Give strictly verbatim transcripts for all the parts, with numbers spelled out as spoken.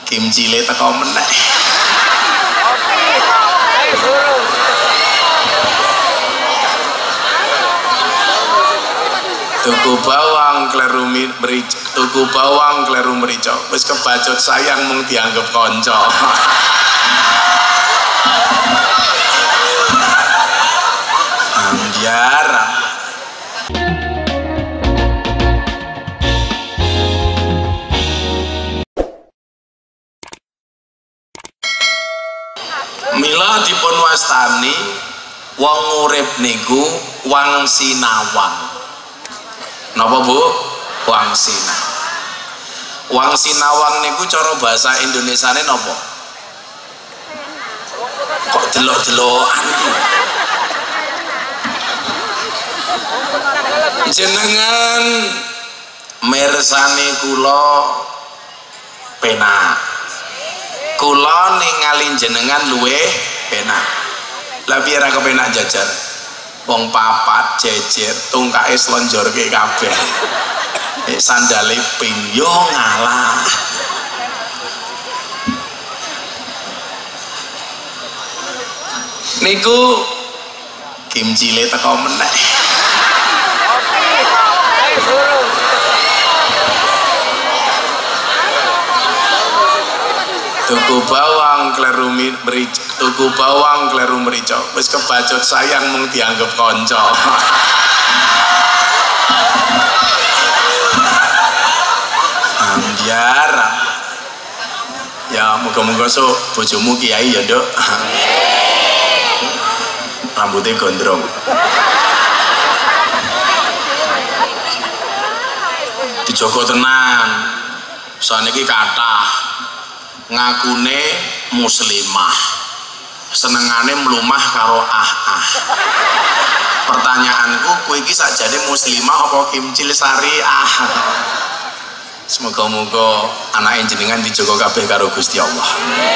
kimcile teko meneh. Tuku bawang kleru merica, tuku bawang kleru merica, wis kebacut sayang mung dianggap kanca. Ambiarang. Mila dipun wastani wong urip niku wangsinawang. Napa Bu? Wangsinawang. Wangsinawang niku cara bahasa Indonesiane napa? Kok delok-delokan iki? Jenengan mirsani kula penak. Kula ningali jenengan luwih penak. Lah piye ra kepenak jajar? Wong papat jejer tungkae slonjorke kabeh. Eh sandale ping yo ngalah. Niku kimcile teko meneh. Tuku bawang kleru merica, tuku bawang kleru merica, wis kebacut sayang mung dianggap kanca. Ambiarang. Ya muga-muga sok bojomu kiai ya, Nduk. Rambutnya gondrong. Dijogo tenan. Saniki kathah ngakune muslimah, senengane mlumah karo ah-ah. Pertanyaanku, kowe iki sakjane muslimah apa kimcil syariah? Semoga-moga anake jenengan dijogo kabeh karo Gusti Allah.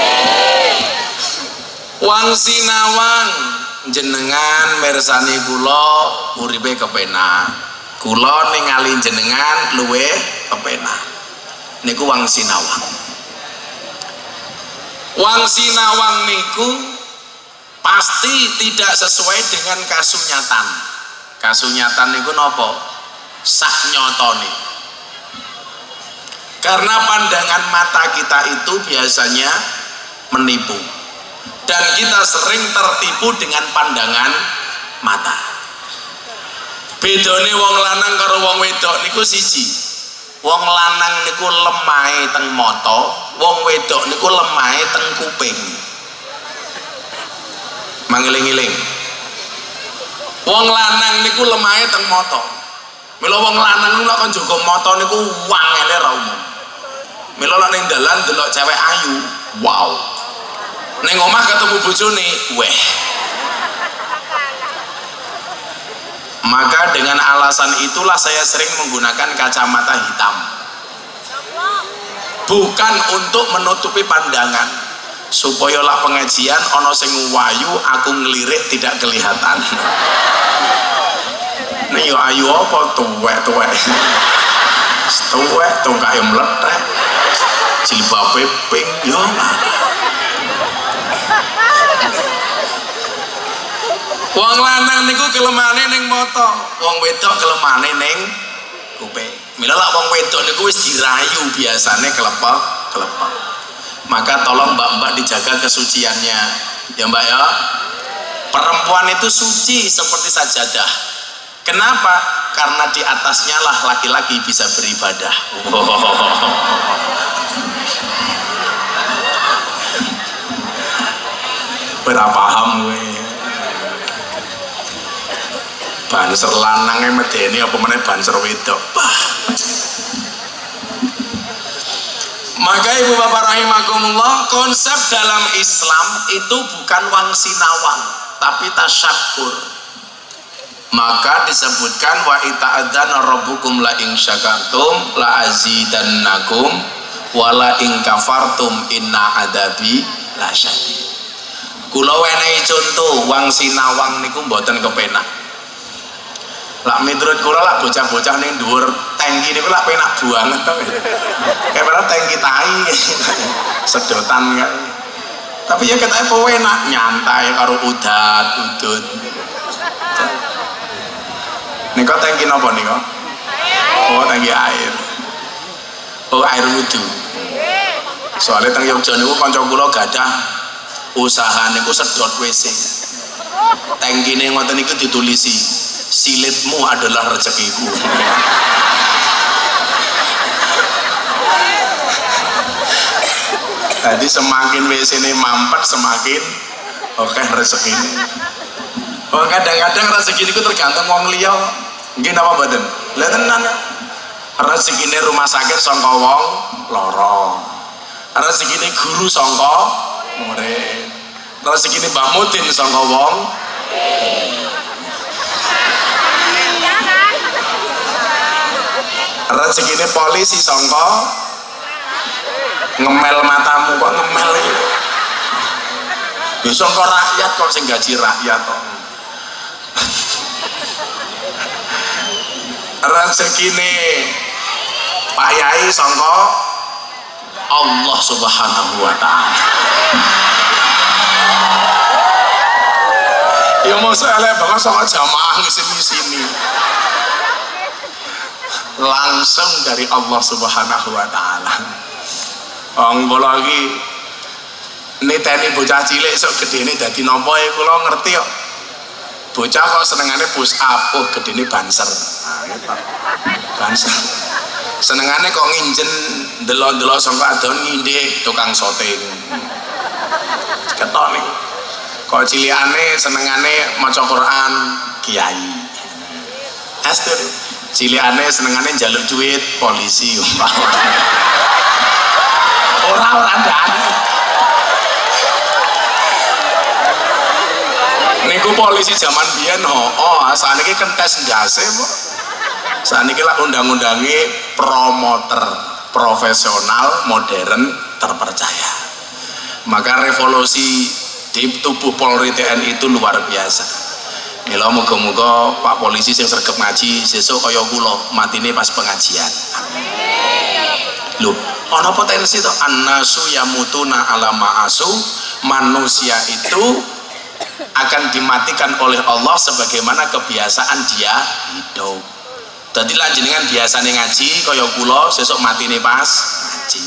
Wangsinawang, jenengan mirsani kula uripe kepenak. Kula ningali jenengan luwih kepenak. Niku wangsinawang. Wangsinawang niku pasti tidak sesuai dengan kasunyatan. Kasunyatan niku nopo? Sak nyotone. Karena pandangan mata kita itu biasanya menipu. Dan kita sering tertipu dengan pandangan mata. Bedone wong lanang karo wong wedok niku siji. Wong lanang niku lemahe teng mata, wong wedok niku lemahe teng kuping. Mangeling-eling. Wong lanang niku lemahe teng mata. Mila wong lanang niku nek njaga mata niku wangele ra umum. Mila nek ning dalan delok cewek ayu, wow. Ning omah ketemu bojone, weh. Maka dengan alasan itulah saya sering menggunakan kacamata hitam. Bukan untuk menutupi pandangan, supaya lah pengajian ono sing wayu aku ngelirik tidak kelihatan. Nih yo ayu apa tuwek-tuwek. Tuwek tongkae mlethek. Jilbabe pink yo. Wong lanang niku kelemane ning mata, wong wedok kelemane ning kuping. Mila lak wong wedok niku wis dirayu biasane kelepek, kelepek. Maka tolong mbak-mbak dijaga kesuciannya. Ya Mbak ya. Perempuan itu suci seperti sajadah. Kenapa? Karena di atasnya lah laki-laki bisa beribadah. Berapa paham gue? Banser lanangnya medeni apa meneh banser wedok. Bah. Maka ibu bapak rahimakumullah, konsep dalam Islam itu bukan wangsinawang tapi tasyakur. Maka disebutkan wa ita'adzana rabbukum la in syakartum la azidannakum wa la in kafartum inna adabi la syadid. Kula wenehi contoh wangsinawang niku mboten kepenak. Lah menurut kula lah bocah-bocah ning dhuwur tangki niku lah penak banget. Kayak padahal tangki tai. sedotan kan. Tapi ya katanya pewenak nyantai karo udat udut. Nih kok tangki nopo nih kok? Oh tangki air. Oh air wudhu. Soalnya tang Yogyakarta niku kanca kula gadah usaha niku sedot W C. Tangkine ngoten niku ditulisi silitmu adalah rezekiku. Jadi semakin W C ini mampet semakin oke okay, rezeki ini. Oh kadang-kadang rezeki ini tergantung wong liya. Nggih napa mboten? Lah tenan. Rezeki ini rumah sakit sangka wong lara. Rezeki ini guru sangka murid. Rezeki ini Mbah Mudin sangka wong. Rezeki ini polisi sangka ngemel matamu kok ngemel iki. Ya sangka rakyat kok sing gaji rakyat kok. Rezekine Pak Yai sangka Allah Subhanahu wa taala. Ya mosok elek banget sangka jamaah ngisin-ngisini. Langsung dari Allah Subhanahu wa taala. Wong kula iki niteni bocah cilik sok gedene dadi napa ya kula ngerti kok. Bocah kok senengane push up, oh gedene banser. Nah, gitu. Banser. Senengane kok nginjen delok-delok sangka adon ngindhik tukang soting. Ketok nih. Kok cilikane senengane maca Quran kiai. Astur. Cilikane senengane njaluk duit polisi umpama. Ora-ora ndane. Niku polisi zaman biyen ho, oh saniki kentes ndase kok. Saniki lak undang-undange promoter profesional modern terpercaya. Maka revolusi di tubuh Polri T N I itu luar biasa. Mila muga-muga Pak polisi sing sregep ngaji sesuk kaya kula matine pas pengajian. Loh, ana potensi to annasu yamutuna ala ma'asu, manusia itu akan dimatikan oleh Allah sebagaimana kebiasaan dia hidup. Dadi lan jenengan biasane ngaji kaya kula sesuk matine pas ngaji.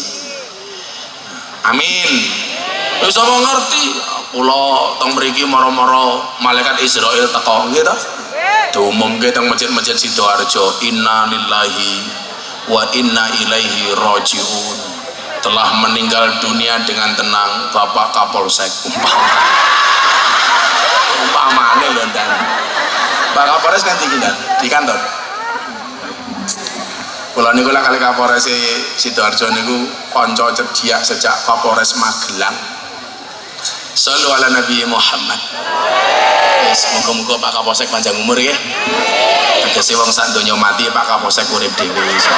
Amin. Wis apa ngerti kula teng mriki mara-mara malaikat Israil teko nggih to? Diumumke teng masjid-masjid Sidoarjo, inna lillahi wa inna ilaihi rajiun. Telah meninggal dunia dengan tenang Bapak Kapolsek umpama. Umpamane lho ndan. Pak Kapolres kan tinggi ndan di kantor. Kula niku lah kali Kapolres Sidoarjo niku kanca cedhak sejak Kapolres Magelang. Shallu ala Nabi Muhammad. Wis muga-muga Pak Kapolsek panjang umur nggih. Tegese wong sak donya mati Pak Kapolsek urip dhewe.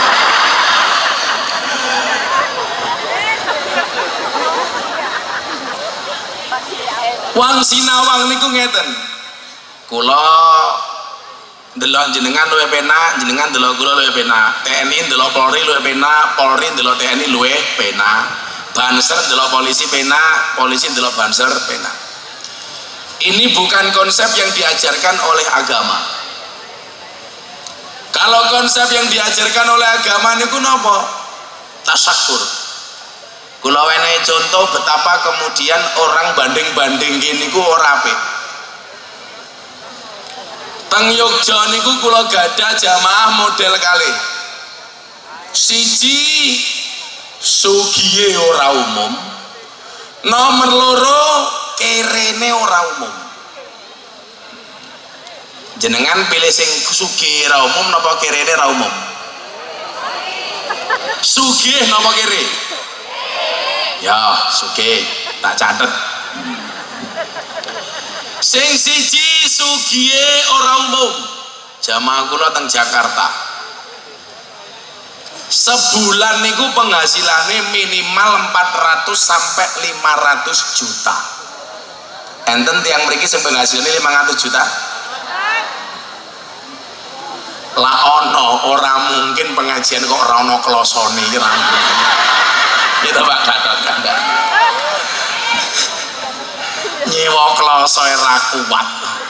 Wang sinawang niku ngeten. Kula ndelok jenengan luwih penak, jenengan ndelok kula luwih penak. T N I ndelok Polri luwih penak, Polri ndelok T N I luwih penak. Banser ndelok polisi penak, polisi ndelok banser penak. Ini bukan konsep yang diajarkan oleh agama. Kalau konsep yang diajarkan oleh agama niku napa? Tasyakur. Kula wenehi contoh betapa kemudian orang banding-banding gini ku ora apik. Teng Yogja niku kula gadah jamaah model kalih. Siji sugihe ora umum. Nomor loro kerene ora umum. Jenengan pilih sing sugih ora umum napa kerene ora umum? Sugih napa kere? Ya, sugih, tak catet. Sing siji sugihe ora umum. Jamaah kula teng Jakarta. Sebulan niku penghasilannya minimal empat ratus sampai lima ratus juta. Enten tiang mriki sing penghasilannya lima ratus juta? Lah ono, ora mungkin pengajian kok ora ono klosone iki ra. Kita Pak Gatot Kandang. rasa ra kuat.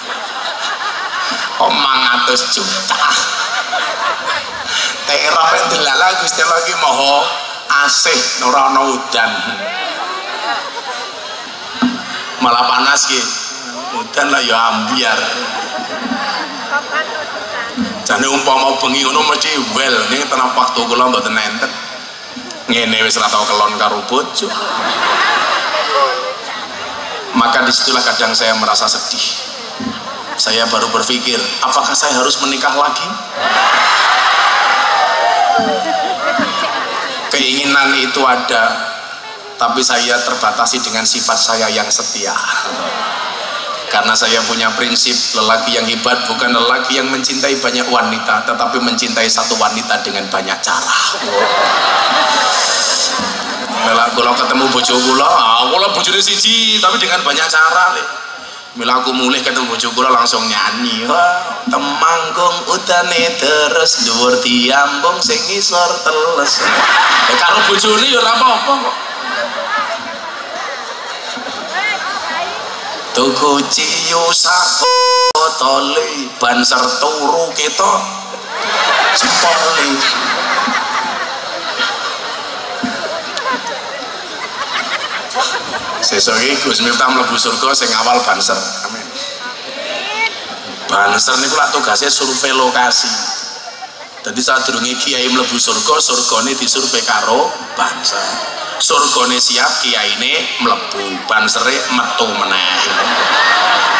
Omang atus juta. Daerah yang dilala Gusti Allah ki maha asih ora ana udan. Malah panas ki. Udan lah ya ambiar. Jane umpama bengi ngono mesti wel ning tenan waktu kula mboten enten. Ngene wis ora tau kelon karo bojo. Maka disitulah kadang saya merasa sedih. Saya baru berpikir, apakah saya harus menikah lagi? Keinginan itu ada, tapi saya terbatasi dengan sifat saya yang setia. Karena saya punya prinsip, lelaki yang hebat bukan lelaki yang mencintai banyak wanita, tetapi mencintai satu wanita dengan banyak cara. Kalau ketemu bojo kula, ah kula bojone siji tapi dengan banyak cara. Mila aku mulih ketemu bojo kula langsung nyanyi. Wah, temanggung udane terus dhuwur diambung sing ngisor teles. Ya karo bojone ya ora apa-apa kok. Tuku ciyu sak botole ban serturu ketok jempole. Sesuk iki Gus Miftah mlebu surga sing awal banser. Amin. Banser niku lak tugase survei lokasi. Dadi sadurunge kiai mlebu surga, surgane disurvei karo banser. Surgane siap, kiyaine mlebu, bansere metu meneh.